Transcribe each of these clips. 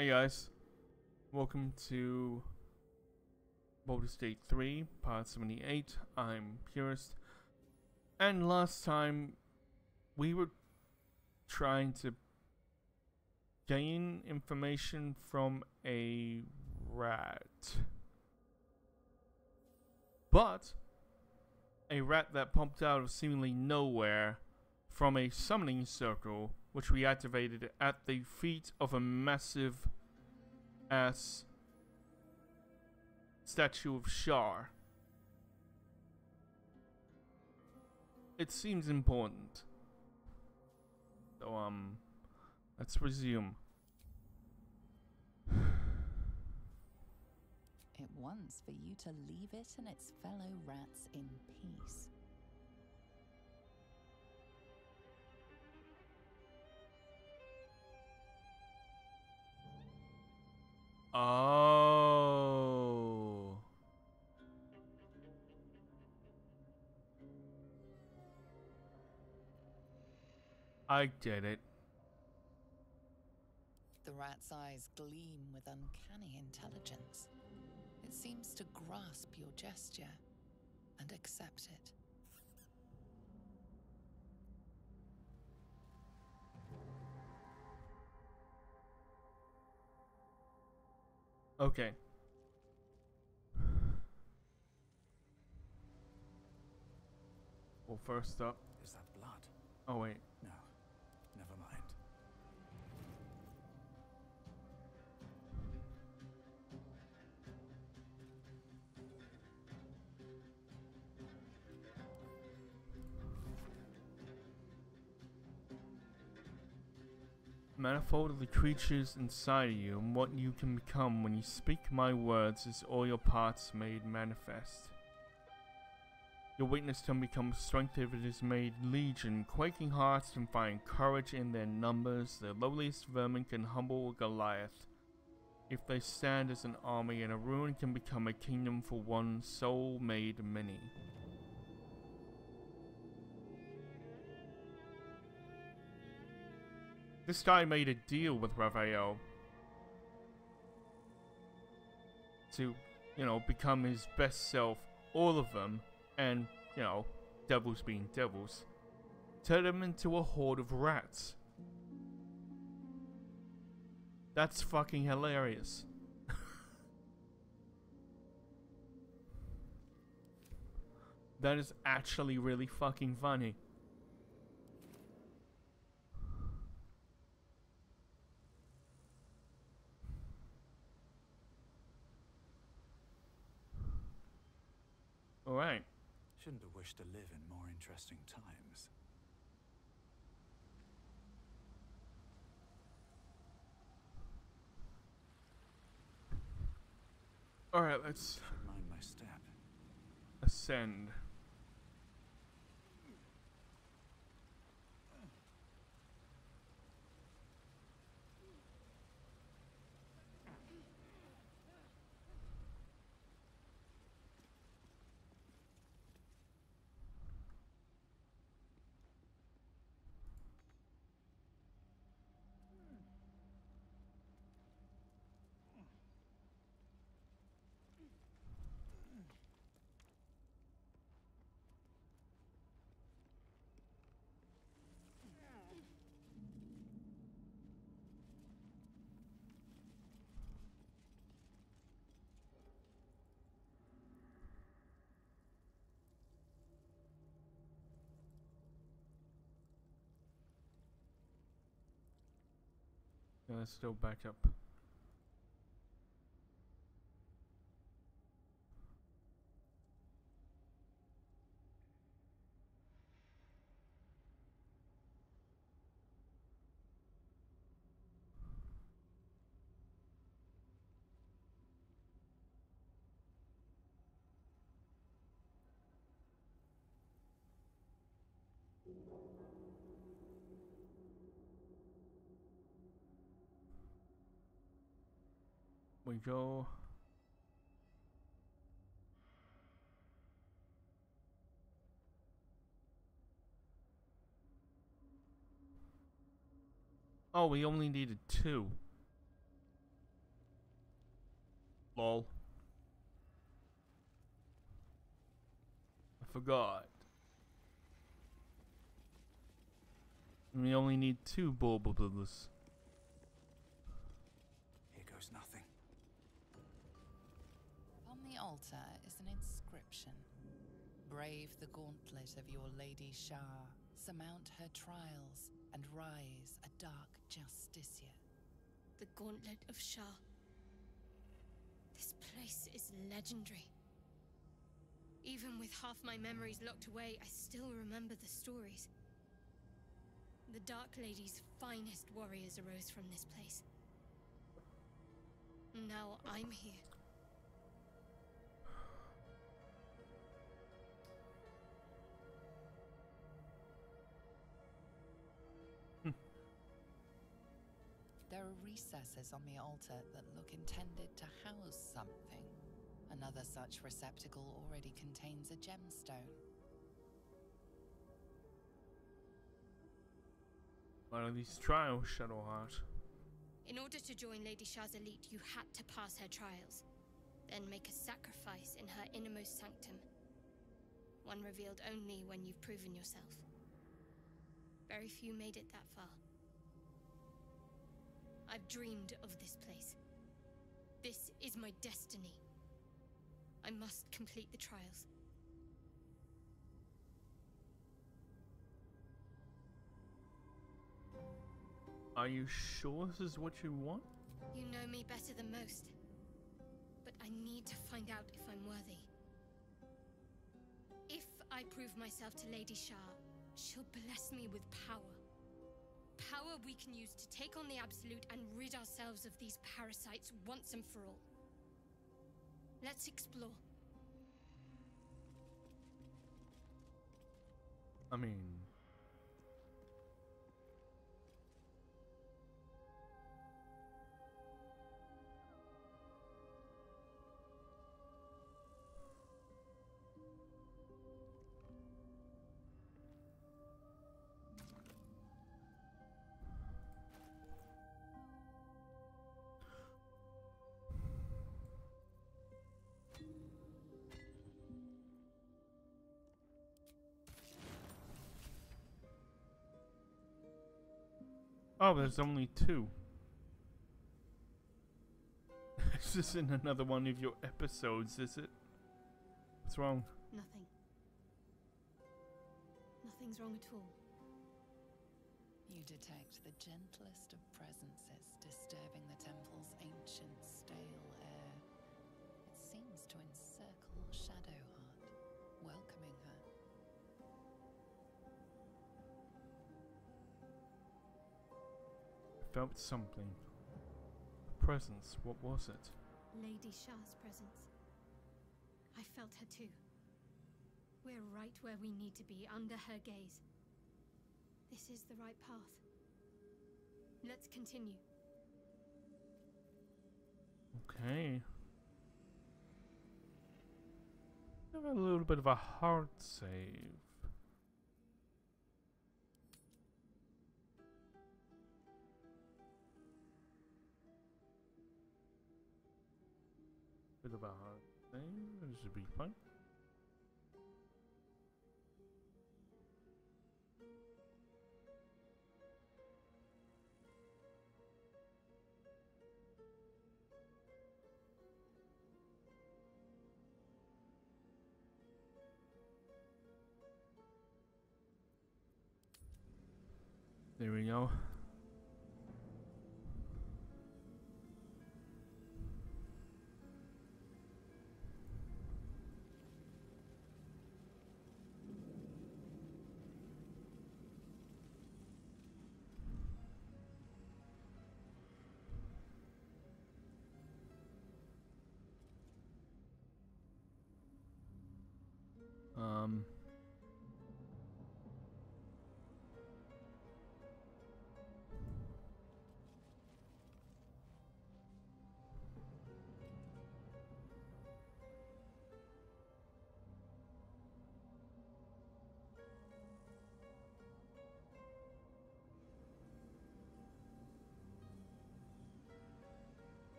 Hey guys, welcome to Baldur State 3, Part 78. I'm Purist, and last time we were trying to gain information from a rat. But a rat that popped out of seemingly nowhere from a summoning circle, which we activated at the feet of a massive ass statue of Shar. It seems important. So, let's resume. It wants for you to leave it and its fellow rats in peace. Oh. I get it. The rat's eyes gleam with uncanny intelligence. It seems to grasp your gesture and accept it. Okay. Well, first up. Is that blood? Oh, wait. No. Never mind. Manifold of the creatures inside of you, and what you can become when you speak my words is all your parts made manifest. Your weakness can become strength if it is made legion. Quaking hearts can find courage in their numbers. The lowliest vermin can humble Goliath. If they stand as an army, and a ruin can become a kingdom for one soul made many. This guy made a deal with Raphael to, become his best self, all of them, and, devils being devils, turn them into a horde of rats. That's fucking hilarious. That is actually really fucking funny. Alright. Shouldn't have wished to live in more interesting times. Alright, let's Mind my step. ascend. Yeah, let's still back up. We go. Oh, we only needed 2. Lol. I forgot. We only need 2 Balburs. Here goes nothing. On the altar is an inscription. Brave the gauntlet of your Lady Shah, surmount her trials, and rise a dark justiciar. The Gauntlet of Shah. This place is legendary. Even with half my memories locked away, I still remember the stories. The Dark Lady's finest warriors arose from this place. Now I'm here. There are recesses on the altar that look intended to house something. Another such receptacle already contains a gemstone. One of these trials, Shadowheart. In order to join Lady Shah's elite, you had to pass her trials, then make a sacrifice in her innermost sanctum. One revealed only when you've proven yourself. Very few made it that far. I've dreamed of this place. This is my destiny. I must complete the trials. Are you sure this is what you want? You know me better than most. But I need to find out if I'm worthy. If I prove myself to Lady Shah, she'll bless me with power. Power we can use to take on the Absolute and rid ourselves of these parasites once and for all. Let's explore. I mean... Oh, there's only 2. This isn't another one of your episodes, is it? What's wrong? Nothing. Nothing's wrong at all. You detect the gentlest of presences disturbing the temple's ancient, stale air. It seems to encircle Shadowheart, welcoming her. I felt something. A presence. What was it? Lady Shah's presence. I felt her too. We're right where we need to be, under her gaze. This is the right path. Let's continue. Okay. Have a little bit of a hard save. Bit of a hard save. This should be fine. There we go. Um...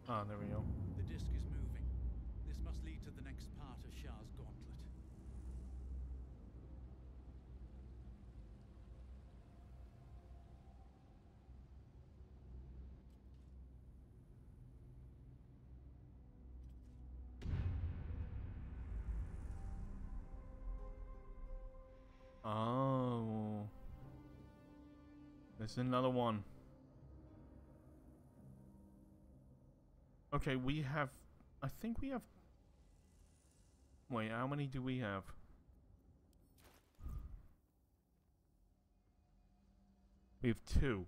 Ah, there we go. The disc is moving. This must lead to the next part of Shah's gauntlet. Oh. There's another one. Okay, we have... I think we have... Wait, how many do we have? We have 2.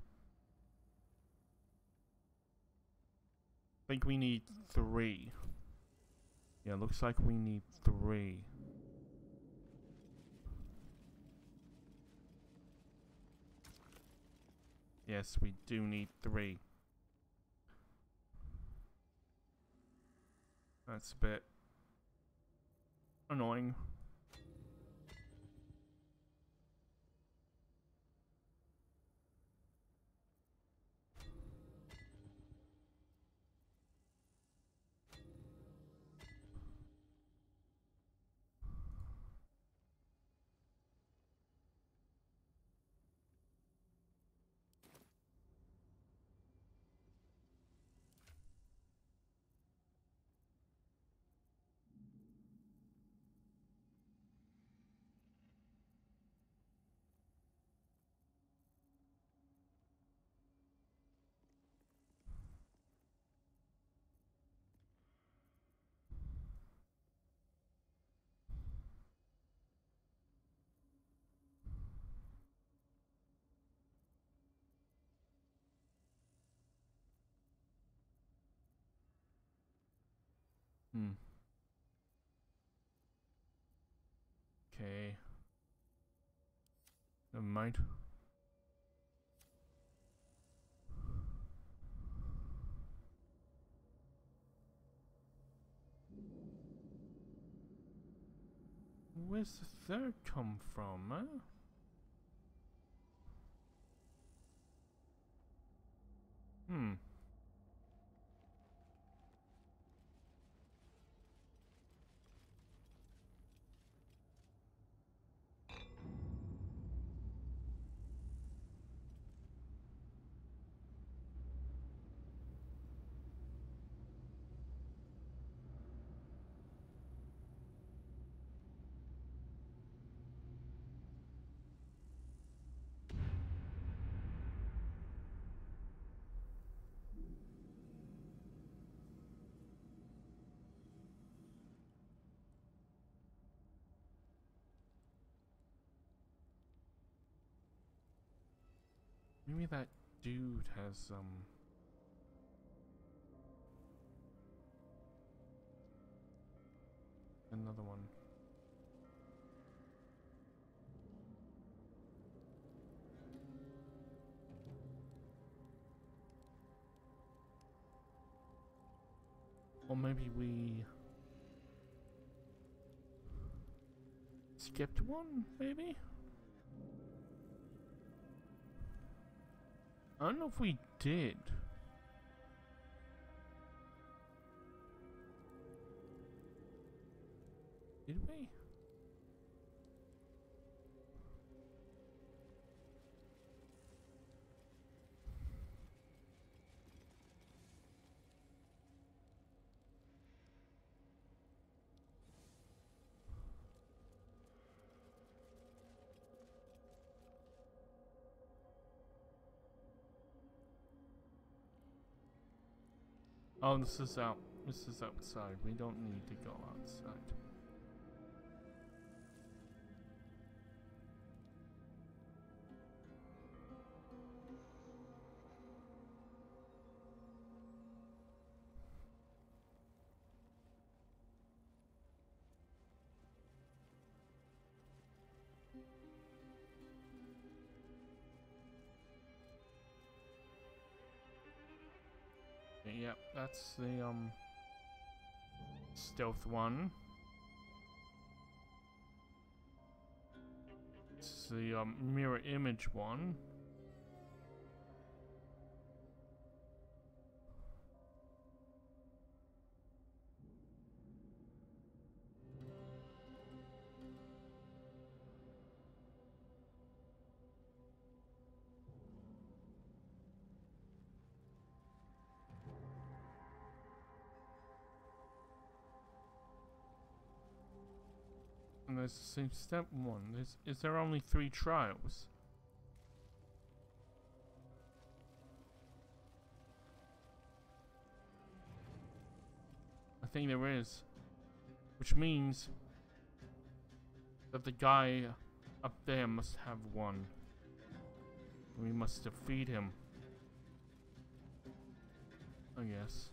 I think we need 3. Yeah, looks like we need 3. Yes, we do need 3. That's a bit annoying. Okay. Never mind. Where's the third come from, huh? Maybe that dude has another one. Or maybe we skipped one, maybe? I don't know if we did. Did we? Oh, this is out. This is outside. We don't need to go outside. Yep, that's the stealth one. It's the mirror image one. There's the same step one. Is there only 3 trials? I think there is. Which means that the guy up there must have one. We must defeat him. I guess.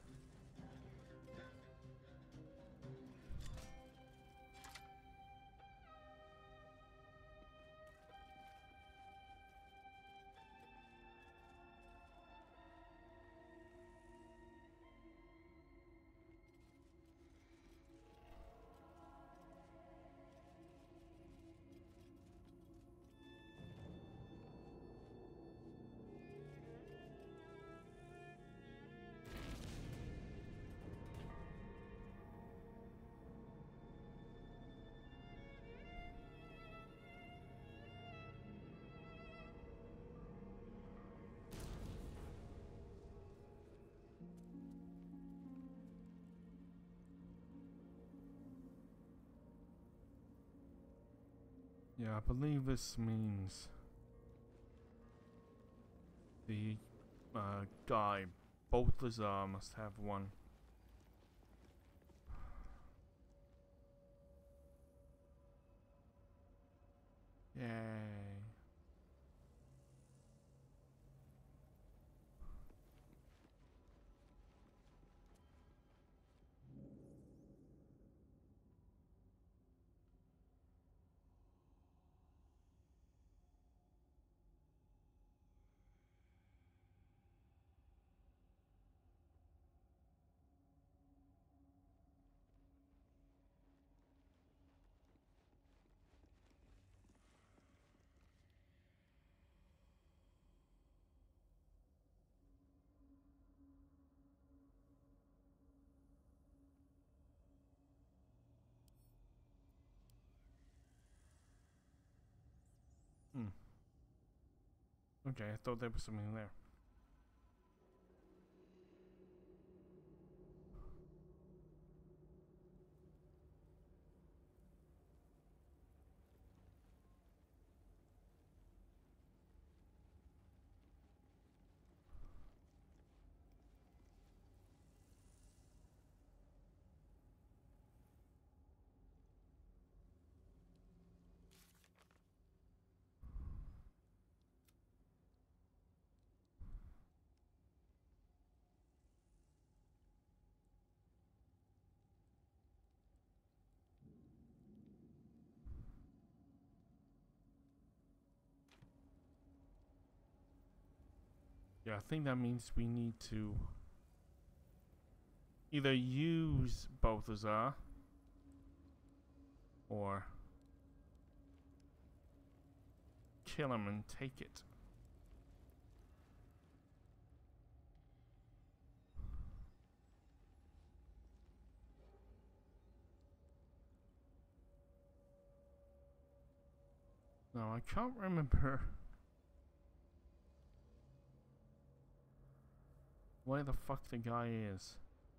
Yeah, I believe this means the guy, Balthazar, must have one. Yay. Okay, I thought there was something there. Yeah, I think that means we need to either use Balthazar or kill him and take it. No, I can't remember where the fuck the guy is.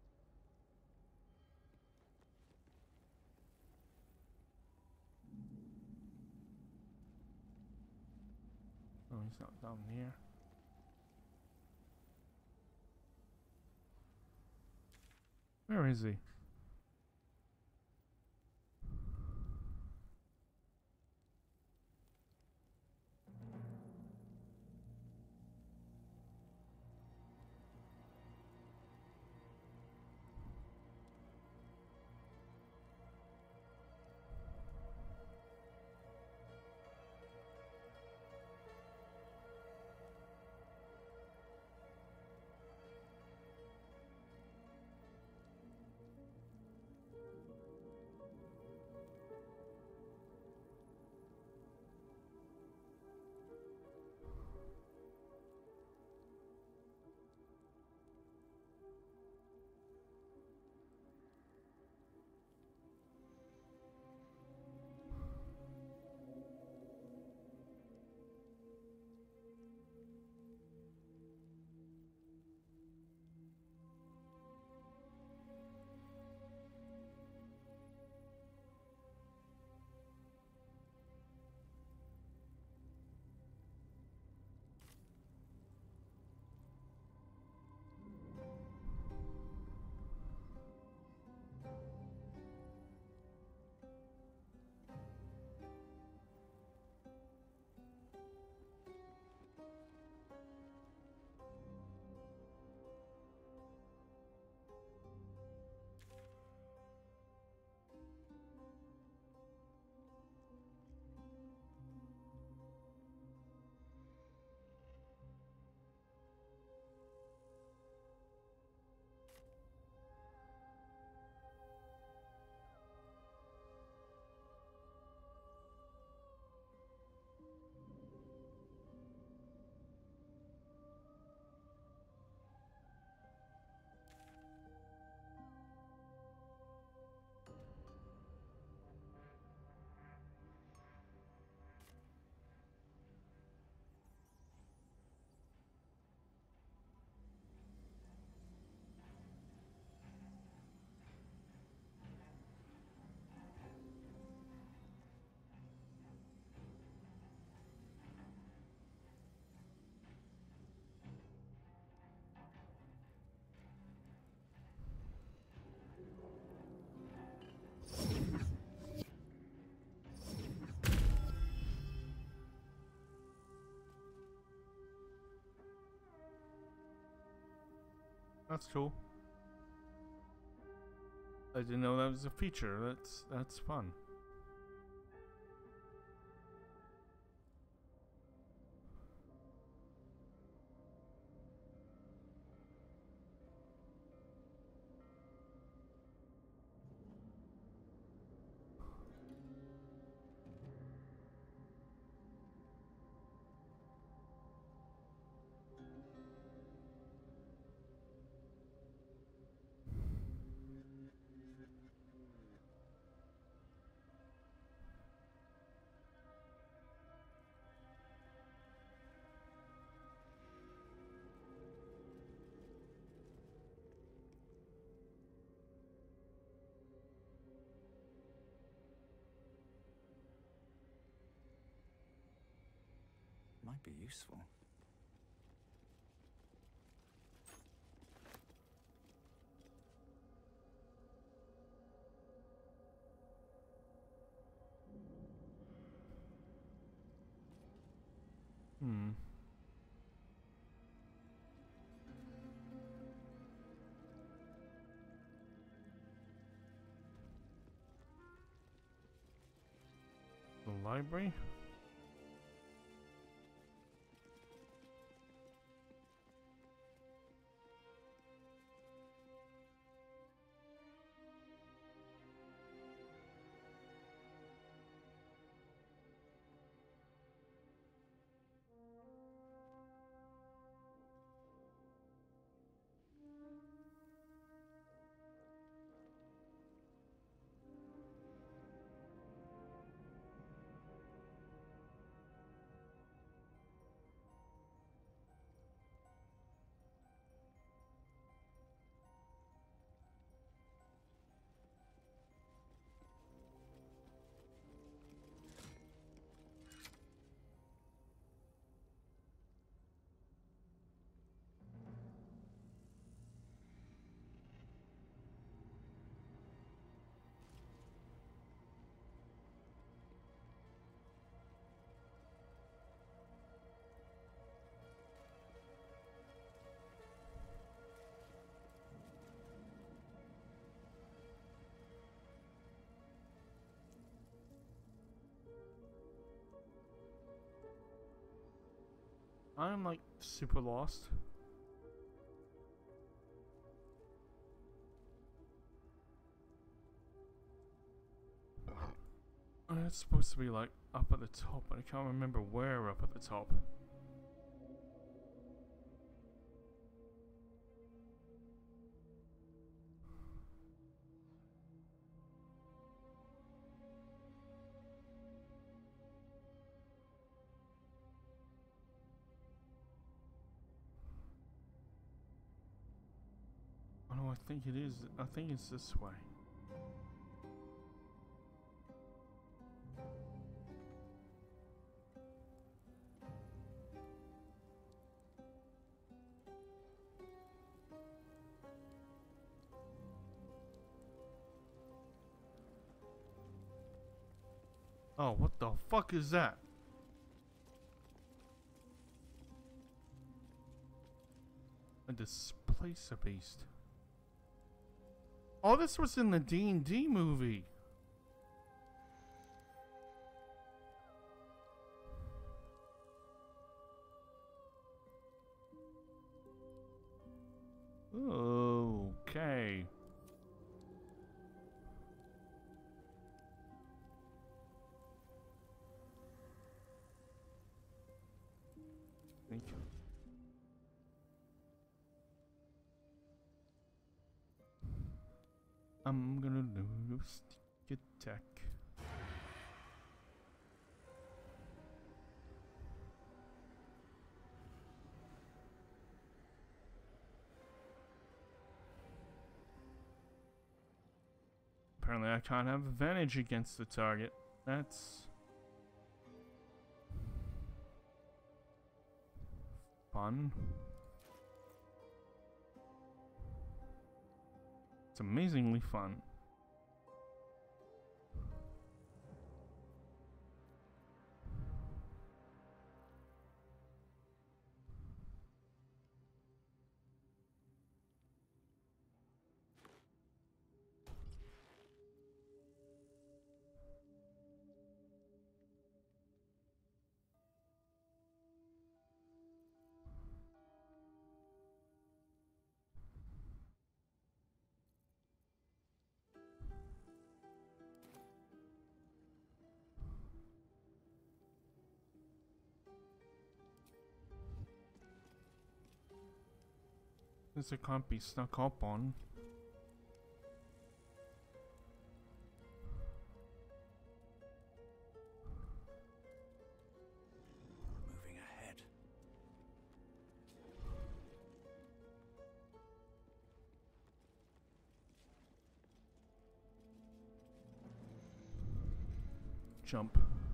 Oh, he's not down here. Where is he? That's cool. I didn't know that was a feature. That's fun. Might be useful. Hmm. The library? I'm like super lost. It's supposed to be like up at the top, but I can't remember where up at the top. Oh no, I think it is. I think it's this way. Oh, what the fuck is that? A displacer beast. Oh, this was in the D&D movie. Okay. Thank you. I'm gonna do stick attack. Apparently I can't have advantage against the target. That's fun. It's amazingly fun. This it can't be snuck up on. Moving ahead. Jump.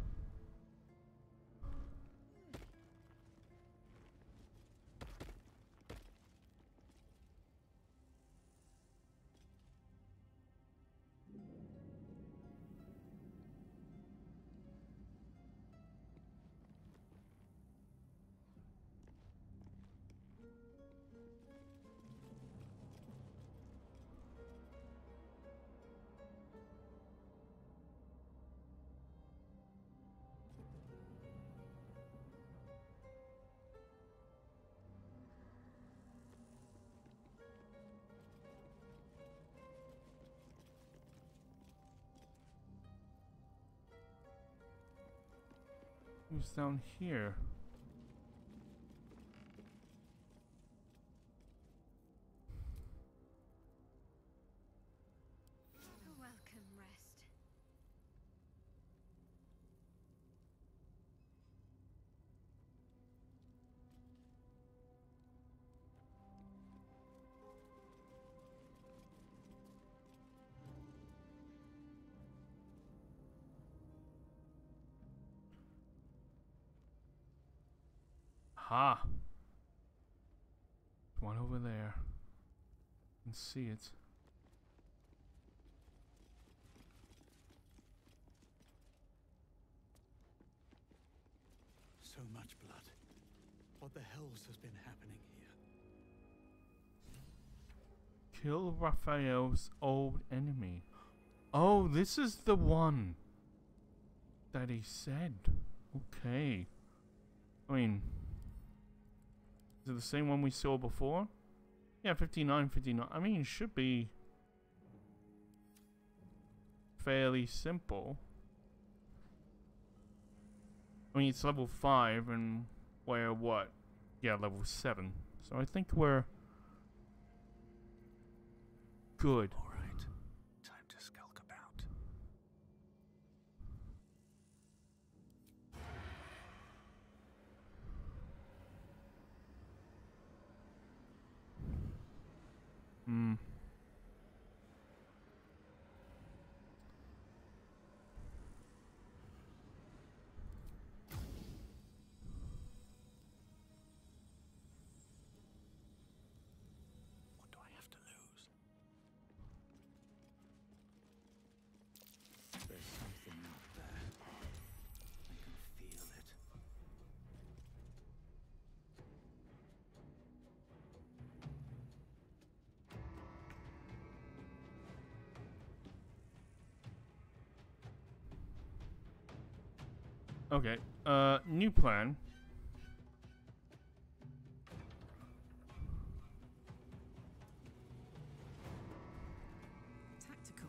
Who's down here? A welcome rest. Ha! One over there. You can see it. So much blood. What the hells has been happening here? Kill Raphael's old enemy. Oh, this is the one that he said. Okay. I mean, is it the same one we saw before? Yeah, 59, 59. I mean, it should be fairly simple. I mean, it's level 5 and we're what? Yeah, level 7. So I think we're good. All right. Time to skulk about. Hmm. What do I have to lose? There's something out there. I can feel it. Okay. New plan. Tactical.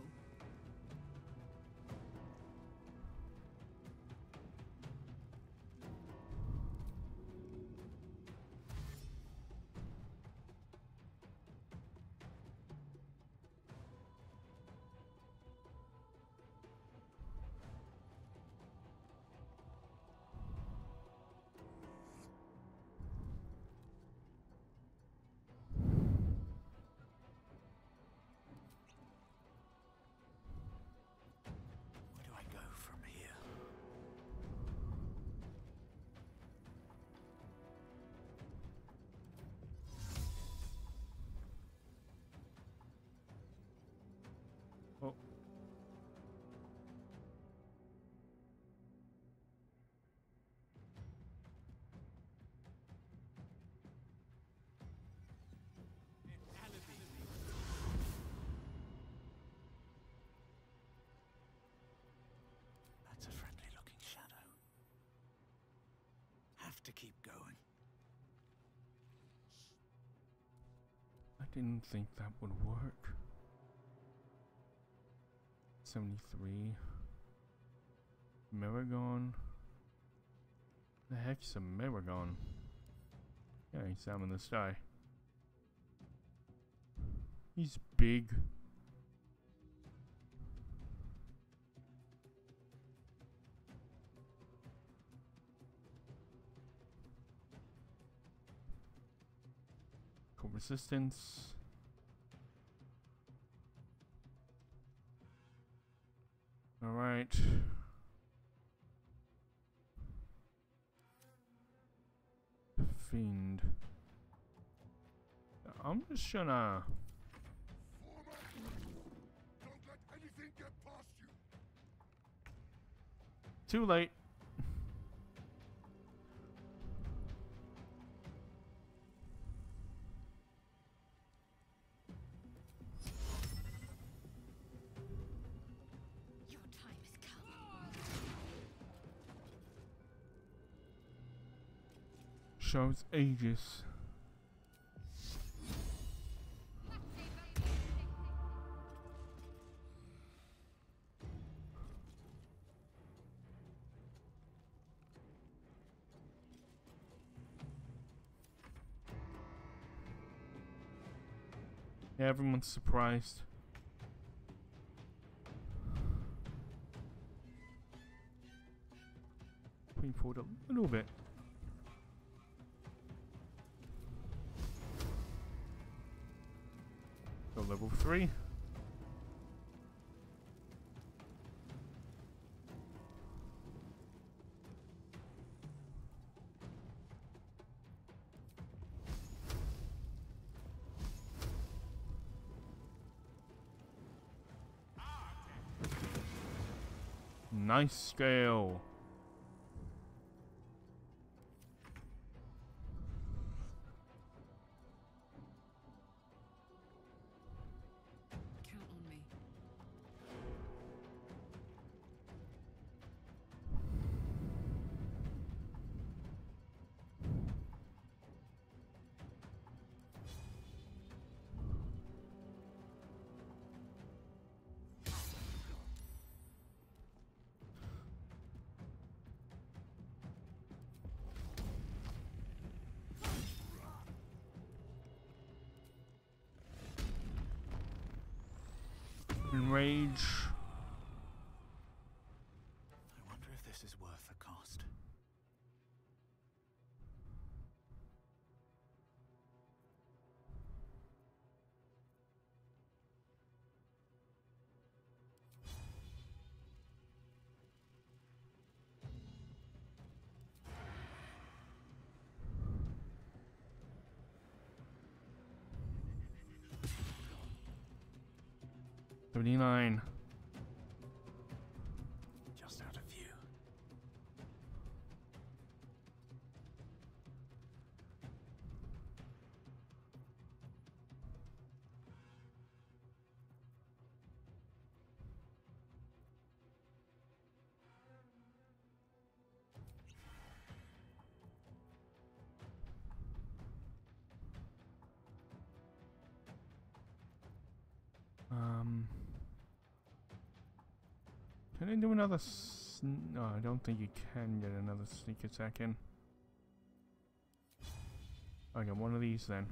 Where do I go from here? Oh. That's a friendly looking shadow. Have to keep going. I didn't think that would work. 73. Miragon. The heck's a Miragon? Yeah, he's out in the sky. He's big. Cold resistance. All right. Fiend. I'm just gonna. Don't let anything get past you. Too late. Your time has come. Shows ages. Yeah, everyone's surprised. Putting forward a little bit. Go level 3. Nice scale. Count on me. Enrage. I wonder if this is worth the cost. $39. Just out of view. Can I do another? No, I don't think you can get another sneak attack in. I got one of these then.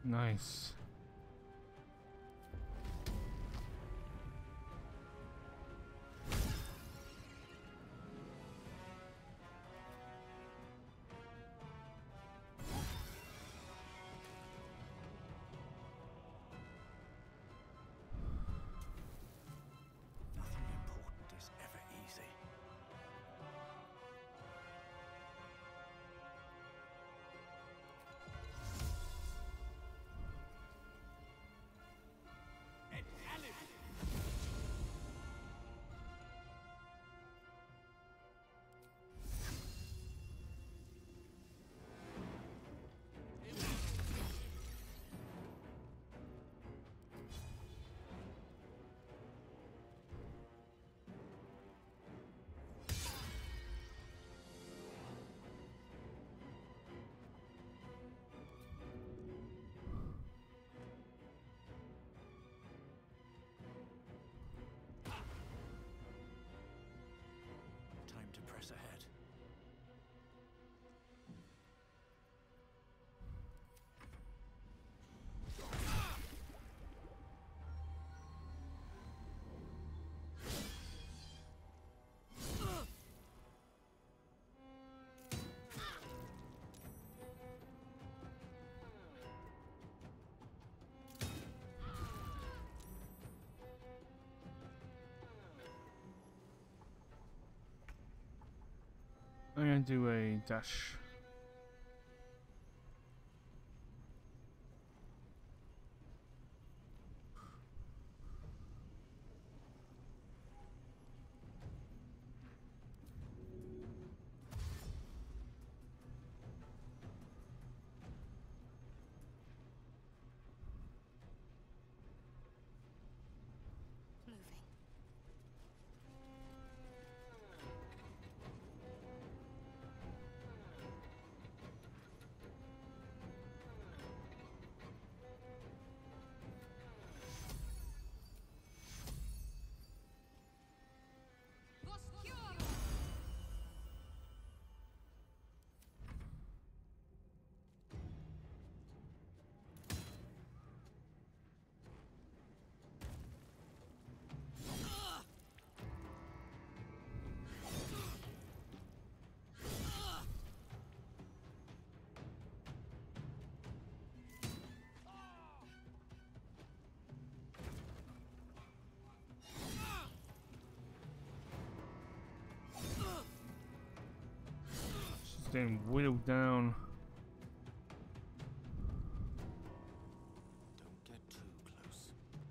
Nice. Nothing important is ever easy. Time to press ahead. I'm gonna do a dash. Moving. She's getting whittled down. Don't get too close.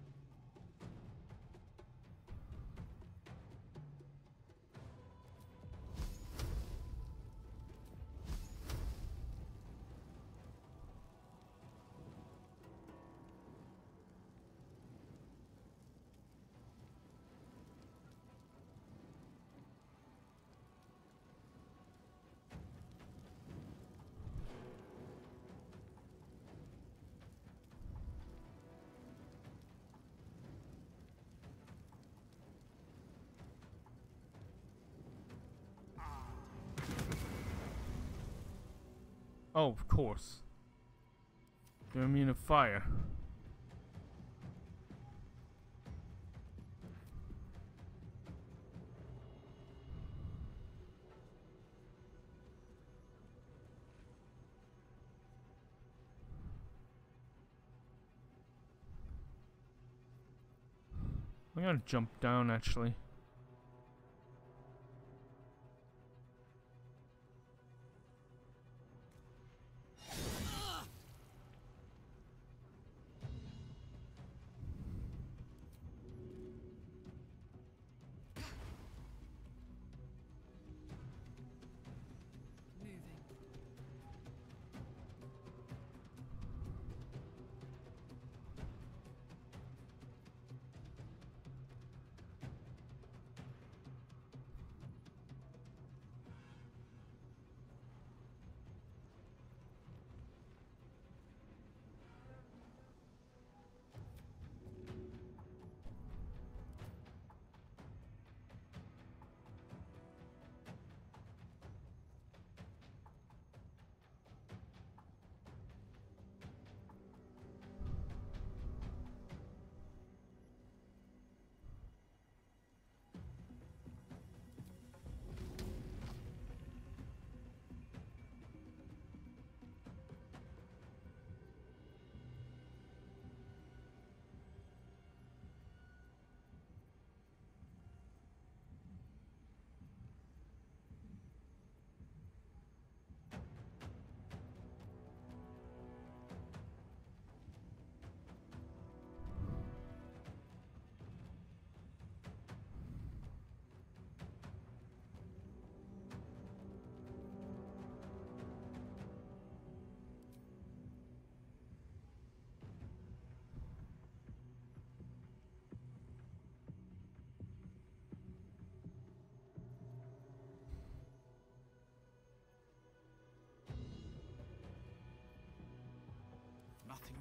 Oh, of course. They're immune to fire. I'm gonna jump down actually. Moving.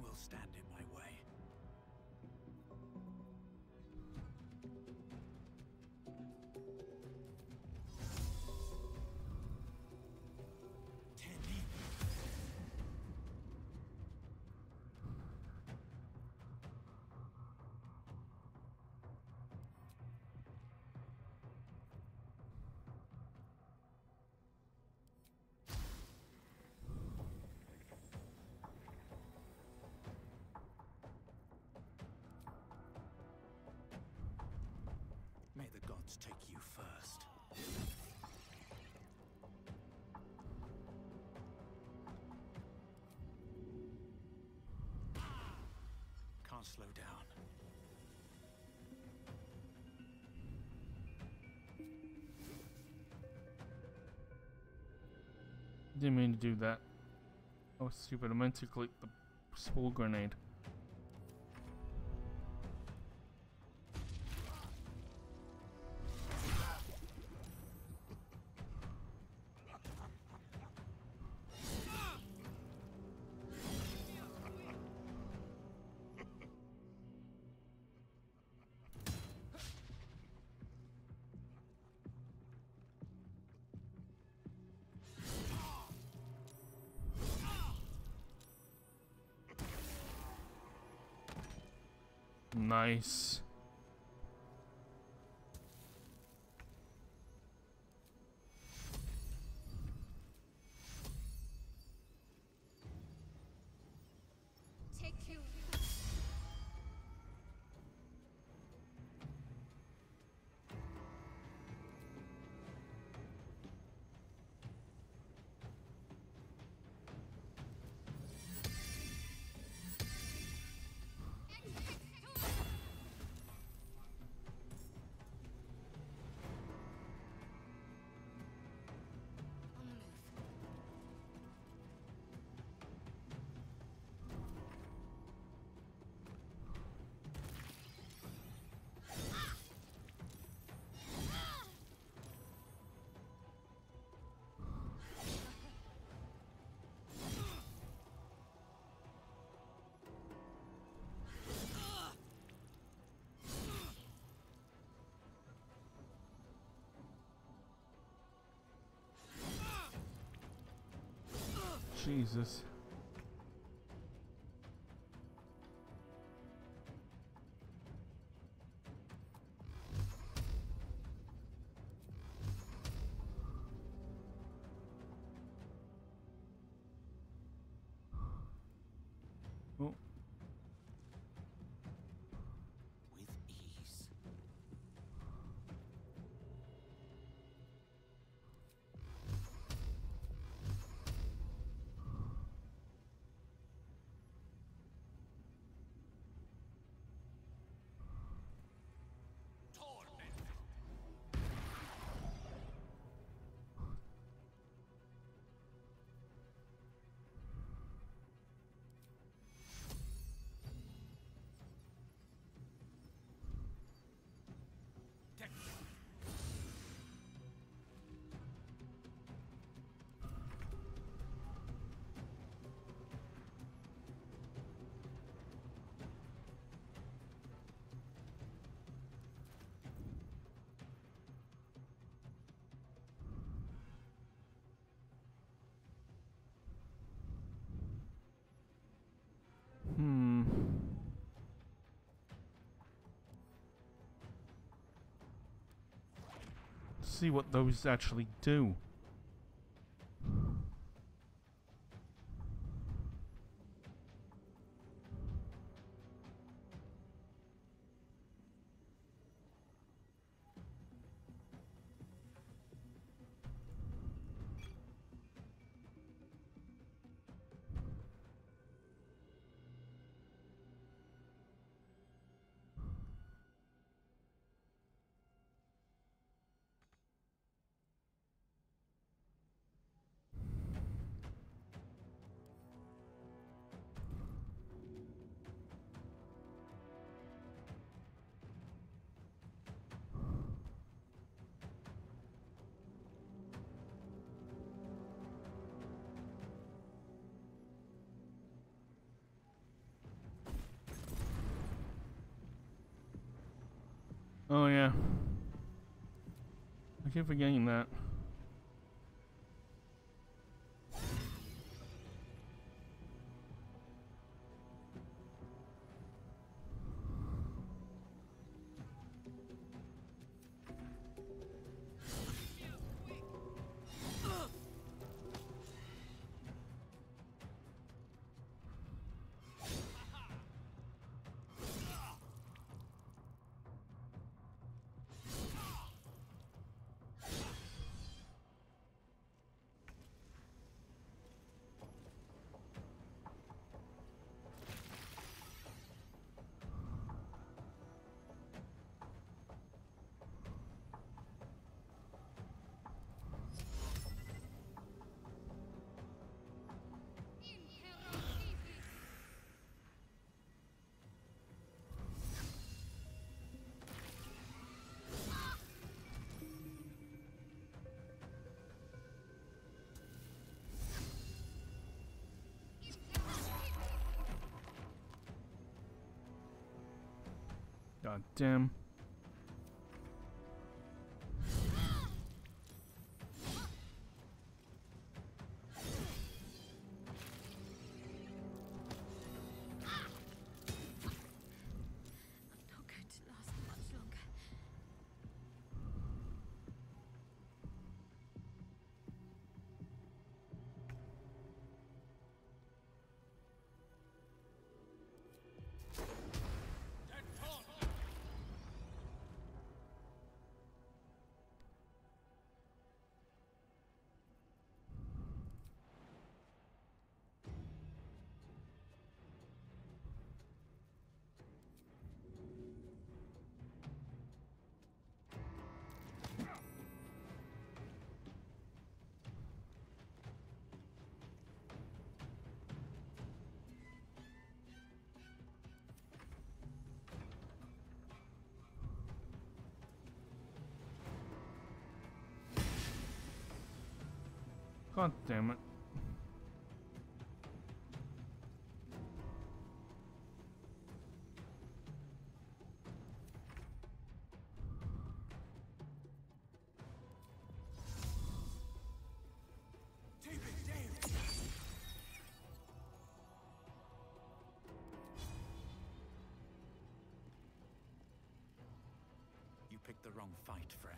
will stand in my way. May the gods take you first. Can't slow down. Didn't mean to do that. I was stupid. I meant to click the spore grenade. Nice. Take you. On the move. Jesus. Oh. With ease. See what those actually do. Oh yeah. I keep forgetting that. God damn. I'm not going to last much longer. God damn it. You picked the wrong fight, friend.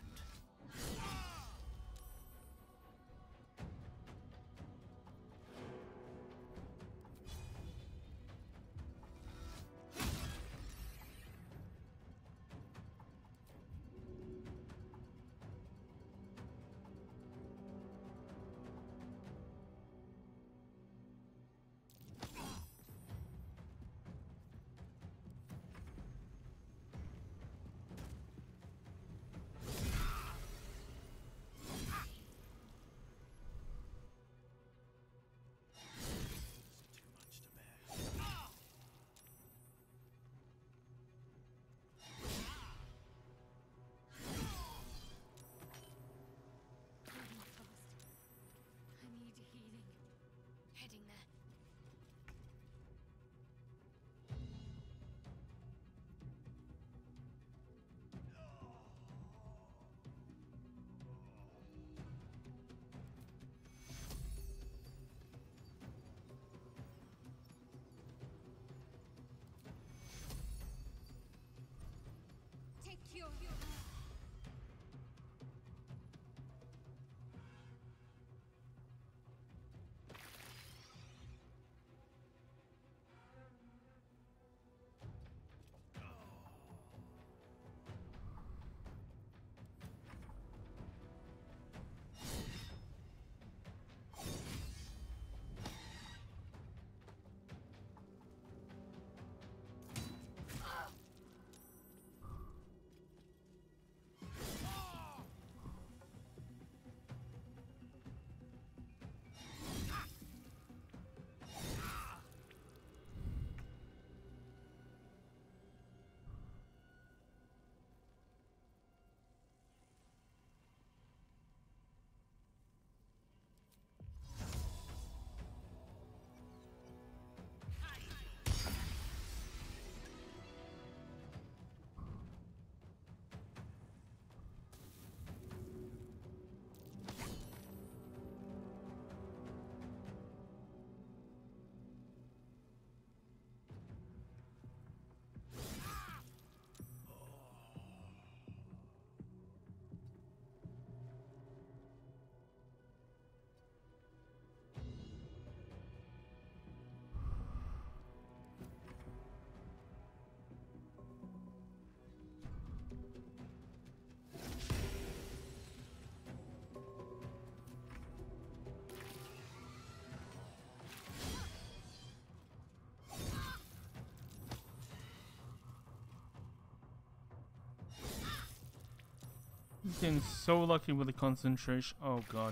Getting so lucky with the concentration. Oh god.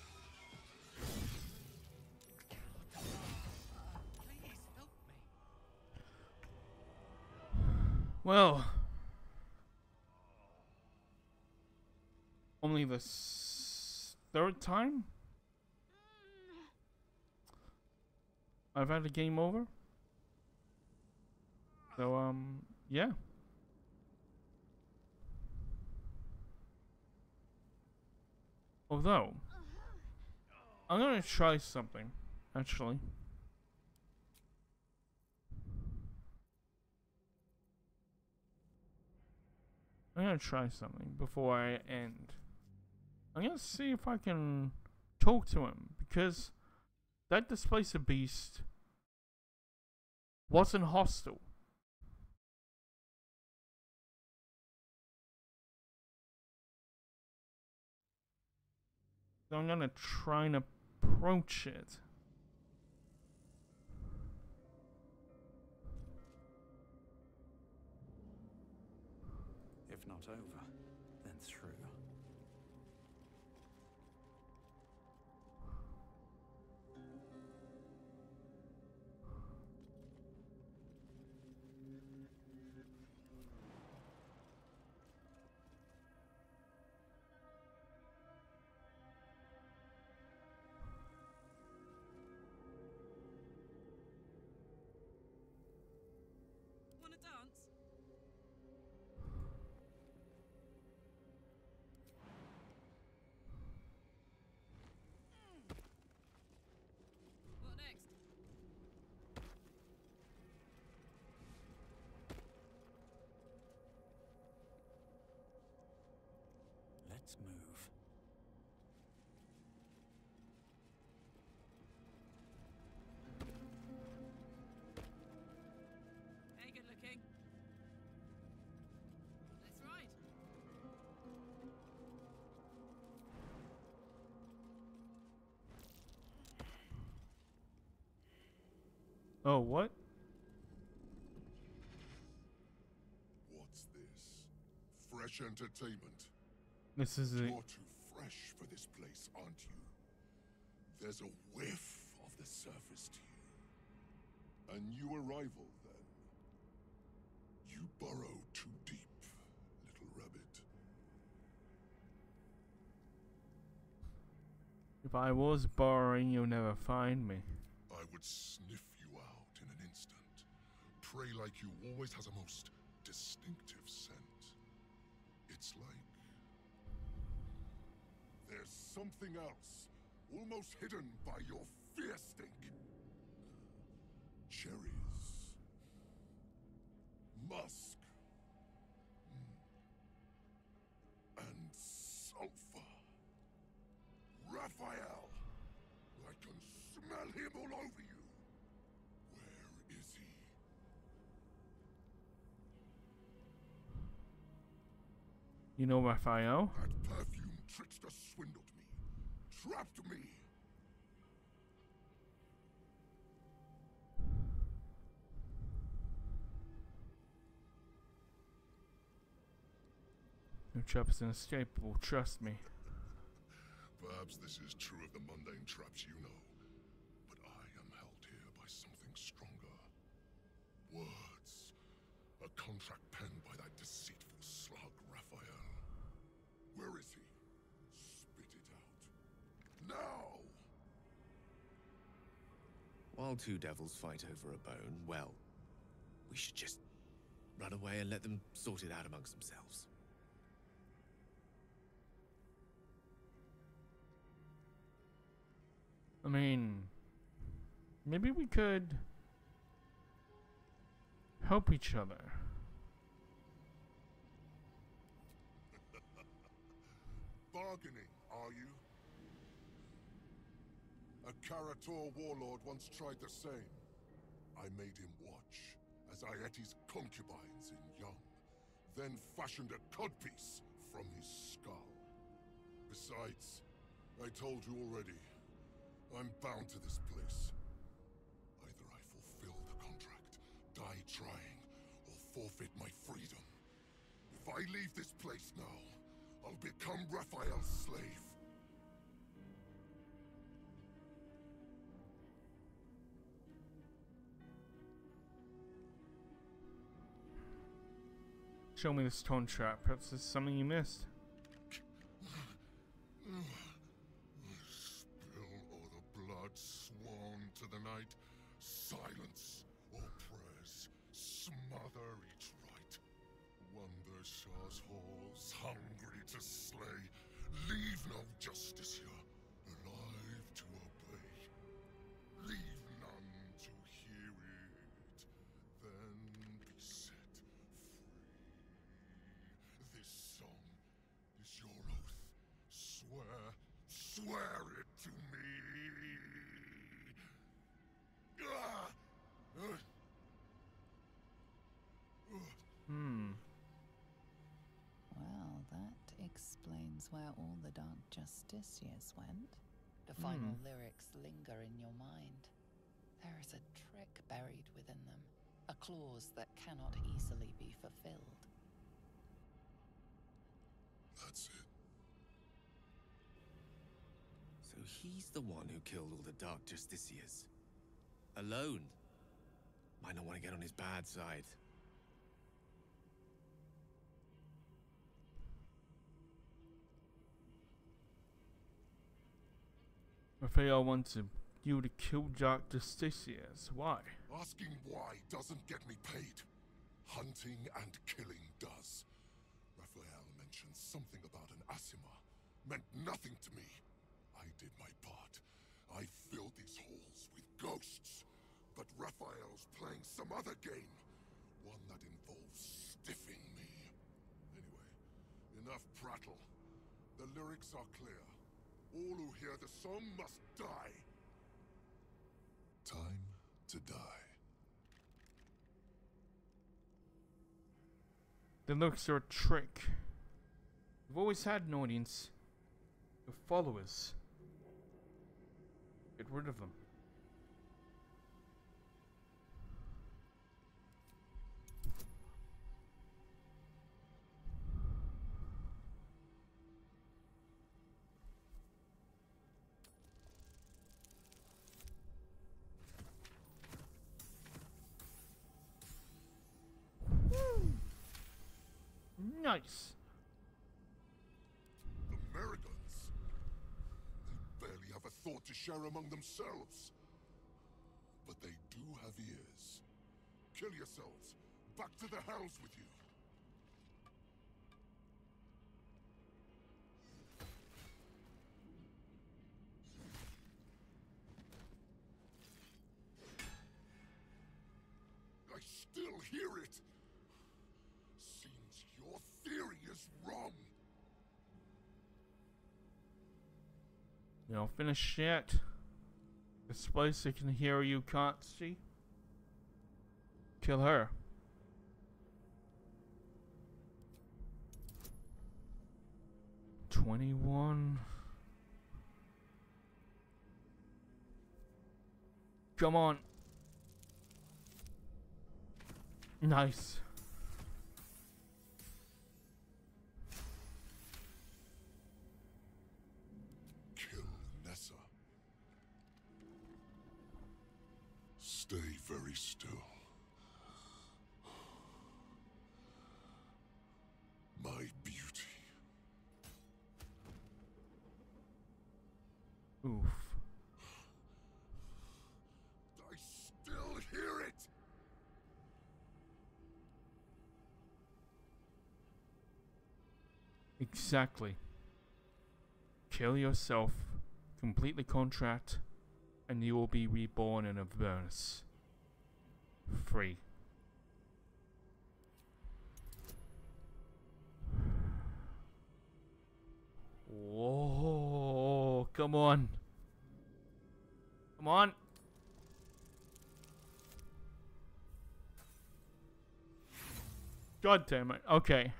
Please help me. Well, only the third time I've had a game over. So yeah. Although, I'm gonna try something, actually. I'm gonna try something before I end. I'm gonna see if I can talk to him, because that Displacer Beast wasn't hostile. So I'm gonna try and approach it. If not over, then through. Wanna dance? What next? Let's move. Hey, good looking. Let's ride. Oh, what? What's this? Fresh entertainment? This is a... You're too fresh for this place, aren't you? There's a whiff of the surface to you. A new arrival, then. You burrow too deep, little rabbit. If I was borrowing, you'll never find me. I would sniff you out in an instant. Prey like you always has a most distinctive scent. It's like there's something else, almost hidden by your fear stink. Cherries. Musk. And sulfur. Raphael! I can smell him all over you. Where is he? You know Raphael? That perfume trickster swindled me. Trapped me. Your trap is inescapable, trust me. Perhaps this is true of the mundane traps you know, but I am held here by something stronger. Words. A contract penned by that deceitful slug, Raphael. Where is he? Spit it out. Now! While two devils fight over a bone, well, we should just run away and let them sort it out amongst themselves. I mean, maybe we could help each other. Bargaining, are you? A Karator warlord once tried the same. I made him watch as I ate his concubines in young, then fashioned a codpiece from his skull. Besides, I told you already, I'm bound to this place. Either I fulfill the contract, die trying, or forfeit my freedom. If I leave this place now, I'll become Raphael's slave. Show me the stone trap. Perhaps there's something you missed. Spill all the blood sworn to the night. Silence all prayers. Smother each rite. Wander Shah's halls, hungry to slay. Leave no justice here, alive to obey. Leave none to hear it, then be set free. This song is your oath. Swear it to me. Well, that explains where all the Dark Justiciars went. The final lyrics linger in your mind. There is a trick buried within them, a clause that cannot easily be fulfilled. That's it. So he's the one who killed all the Dark Justiciars. Alone. Might not want to get on his bad side. Raphael wants you to kill Dark Justiciars. Why? Asking why doesn't get me paid. Hunting and killing does. Raphael mentioned something about an Asima. Meant nothing to me. I did my part. I filled these halls with ghosts. But Raphael's playing some other game. One that involves stiffing me. Anyway, enough prattle. The lyrics are clear. All who hear the song must die. Time to die. The looks are a trick. You've always had an audience. Your followers. Get rid of them. Nice. The Merigans. They barely have a thought to share among themselves. But they do have ears. Kill yourselves. Back to the hells with you. I still hear it. Seems your theory is wrong. You don't finish yet. This place that can hear you can't see. Kill her. $21. Come on. Nice. Kill Nessa. Stay very still. My beauty. Oof. I still hear it. Exactly. Kill yourself, complete the contract, and you will be reborn in Avernus. Free. Whoa, come on. Come on. God damn it. Okay.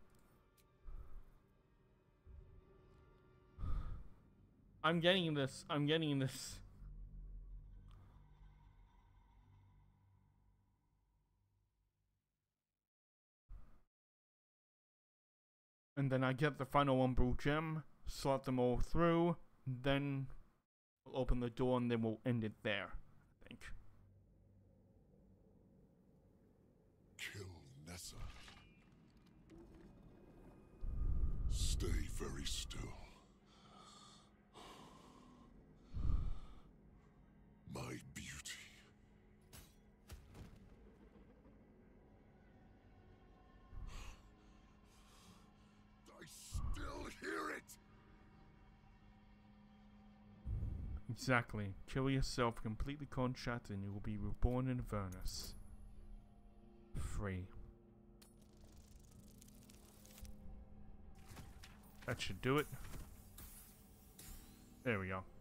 I'm getting this. I'm getting this. And then I get the final Umbral gem, slot them all through, then we'll open the door and then we'll end it there, I think. Kill Nessa. Stay very still. My beauty. I still hear it! Exactly. Kill yourself, completely contract, and you will be reborn in Avernus. Free. That should do it. There we go.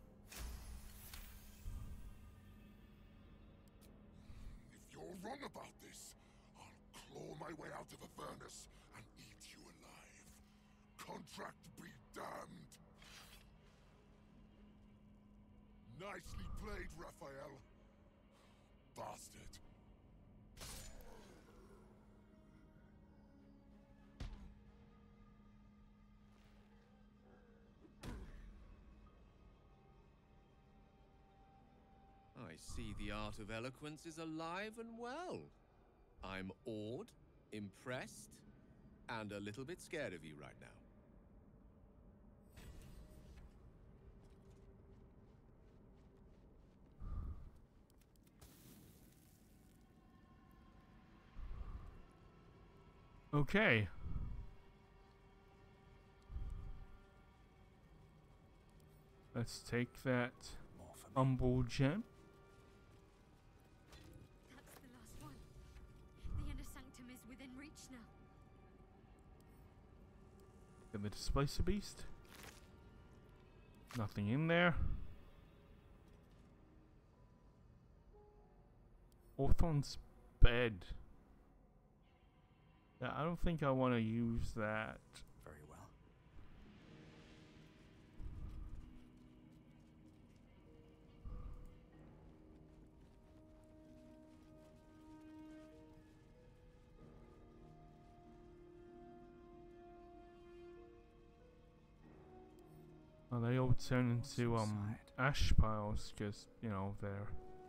If you're wrong about this, I'll claw my way out of Avernus and eat you alive. Contract be damned. Nicely played, Raphael. Bastard. I see the art of eloquence is alive and well. I'm awed, impressed, and a little bit scared of you right now. Okay. Let's take that Umbral gem. That's the last one. The inner sanctum is within reach now. Get the Displacer Beast. Nothing in there. Orthon's bed. Yeah, I don't think I want to use that. Very well. Well, they all turn into ash piles because, you know, they're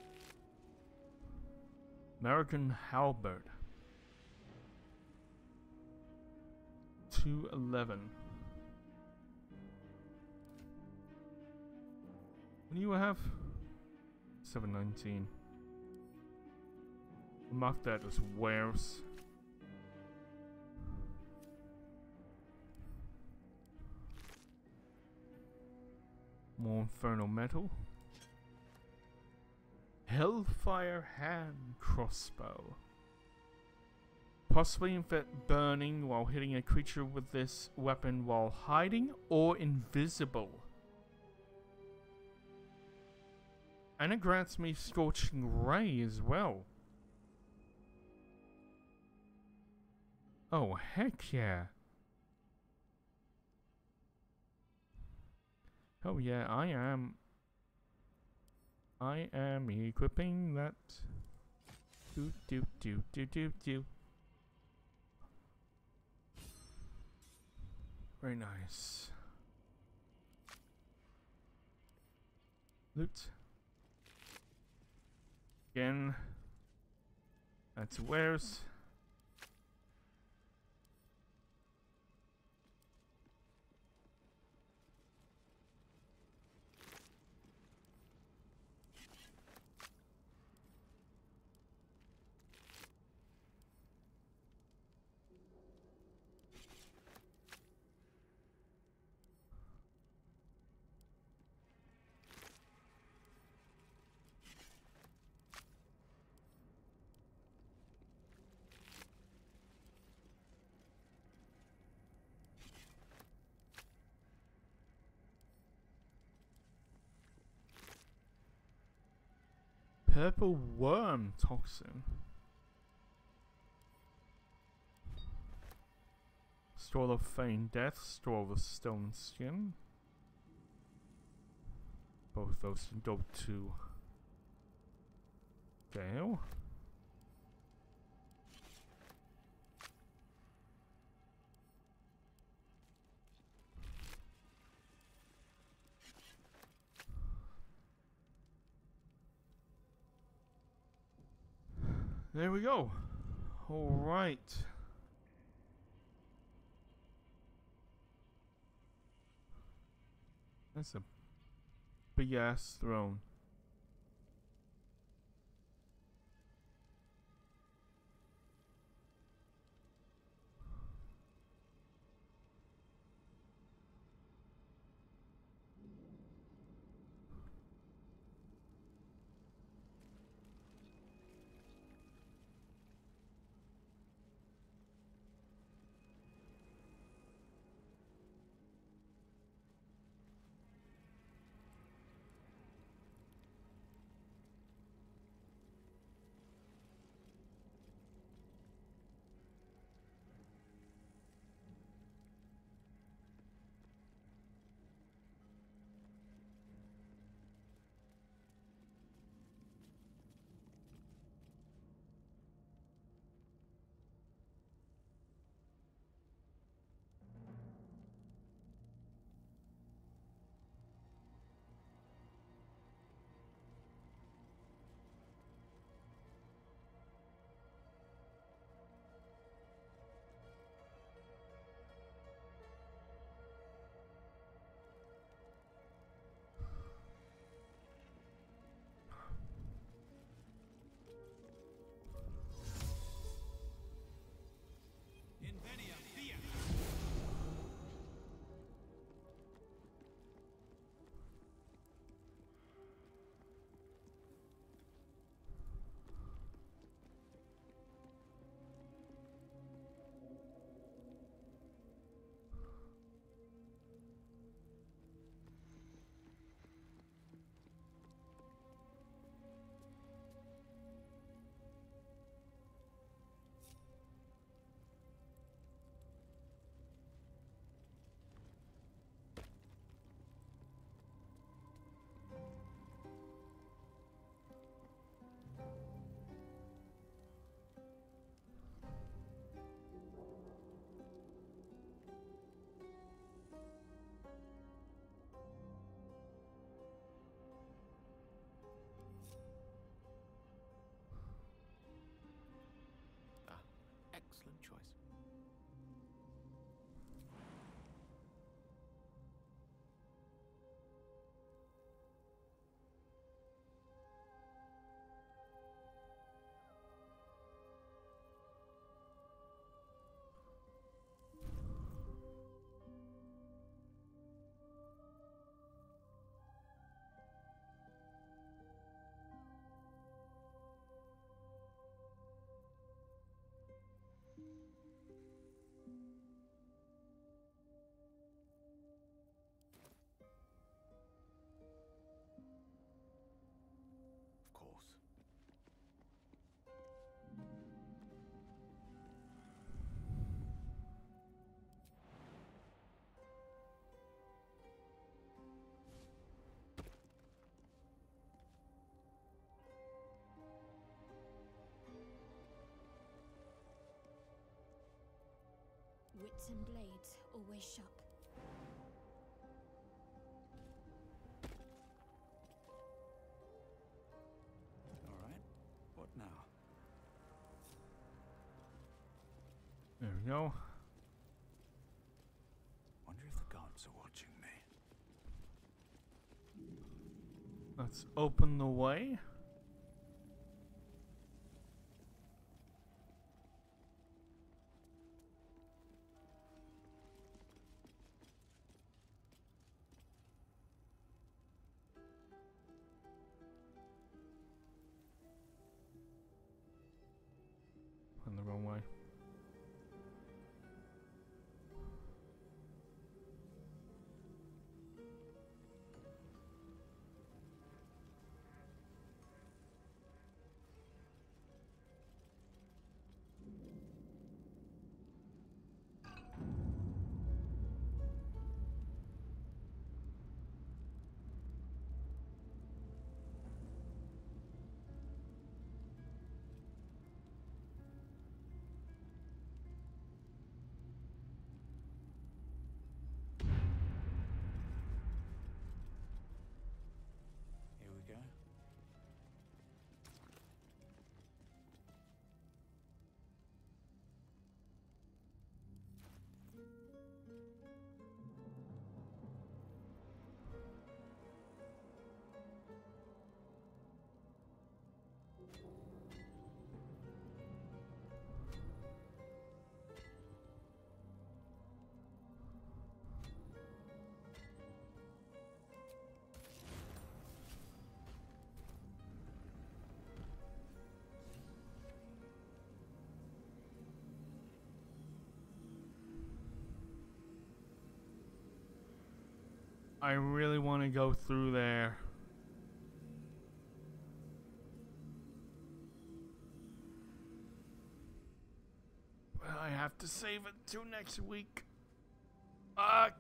American Halberd. 211. What do you have? 719. Mark that as wares. More infernal metal. Hellfire hand crossbow. Possibly inflict burning while hitting a creature with this weapon while hiding or invisible. And it grants me Scorching Ray as well. Oh, heck yeah. Oh yeah, I am equipping that. Do. Very nice. Loot. Again. That's wares. Purple worm toxin. Scroll of feigned death, scroll of stone skin. Both those can go to Gale. There we go. Alright. That's a big ass throne. Invenia, via! Excellent choice. Of course. Wits and blades always sharp. All right. What now? There we go. Wonder if the gods are watching me. Let's open the way. On the wrong way. I really want to go through there. But I have to save it till next week. Fuck.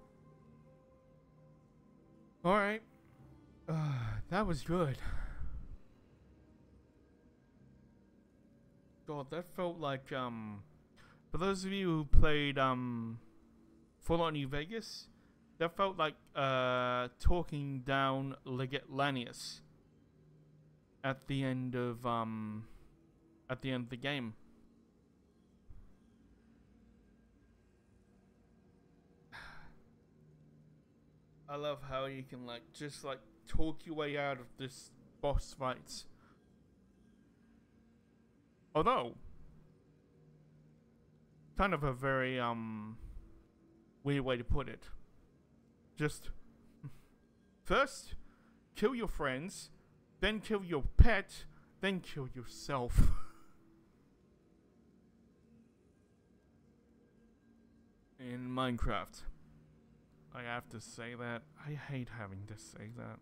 Alright. That was good. God, that felt like, for those of you who played, Fallout New Vegas, that felt like, talking down Legitlanius at the end of the game. I love how you can, like, just, like, talk your way out of this boss fight. Although, kind of a very, weird way to put it. Just, first, kill your friends, then kill your pet, then kill yourself. In Minecraft. I have to say that. I hate having to say that.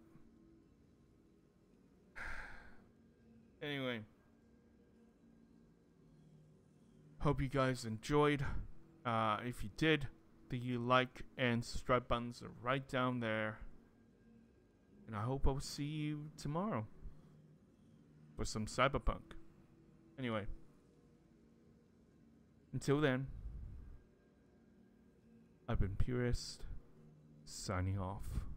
Anyway. Hope you guys enjoyed. If you did, the like and subscribe buttons are right down there. And I hope I'll see you tomorrow for some Cyberpunk. Anyway. Until then, I've been Purist, signing off.